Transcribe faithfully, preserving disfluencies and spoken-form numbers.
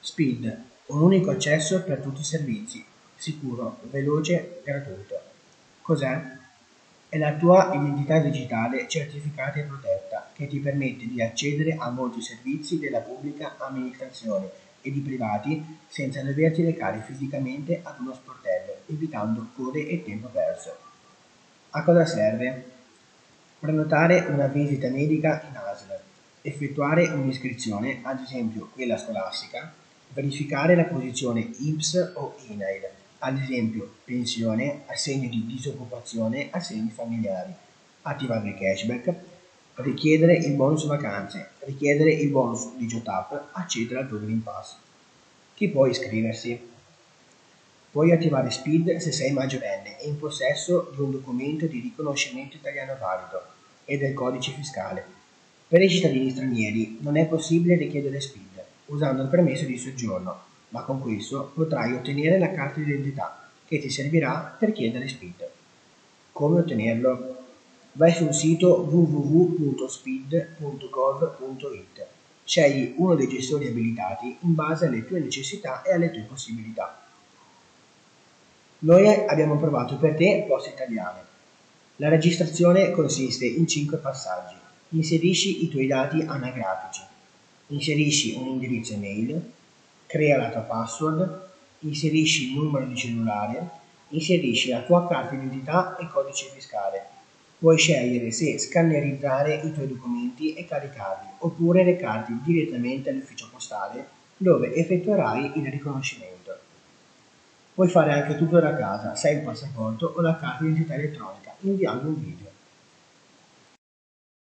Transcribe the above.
Speed, un unico accesso per tutti i servizi, sicuro, veloce, gratuito. Cos'è? È la tua identità digitale certificata e protetta che ti permette di accedere a molti servizi della pubblica amministrazione e di privati senza doverti recare fisicamente ad uno sportello, evitando code e tempo perso. A cosa serve? Prenotare una visita medica in A S L, effettuare un'iscrizione, ad esempio quella scolastica, verificare la posizione I N P S o I N A I L, ad esempio pensione, assegno di disoccupazione, assegni familiari, attivare il cashback, richiedere il bonus vacanze, richiedere il bonus di Jotap, accedere al tuo Green Pass. Chi può iscriversi? Puoi attivare Speed se sei maggiorenne e in possesso di un documento di riconoscimento italiano valido e del codice fiscale. Per i cittadini stranieri non è possibile richiedere Speed usando il permesso di soggiorno, ma con questo potrai ottenere la carta d'identità che ti servirà per chiedere Speed. Come ottenerlo? Vai sul sito w w w punto speed punto gov punto it. Scegli uno dei gestori abilitati in base alle tue necessità e alle tue possibilità. Noi abbiamo provato per te Poste Italiane. La registrazione consiste in cinque passaggi. Inserisci i tuoi dati anagrafici, inserisci un indirizzo email, crea la tua password, inserisci il numero di cellulare, inserisci la tua carta d'identità e codice fiscale. Puoi scegliere se scannerizzare i tuoi documenti e caricarli, oppure recarti direttamente all'ufficio postale dove effettuerai il riconoscimento. Puoi fare anche tutto da casa, se hai il passaporto o la carta d'identità elettronica, inviando un video.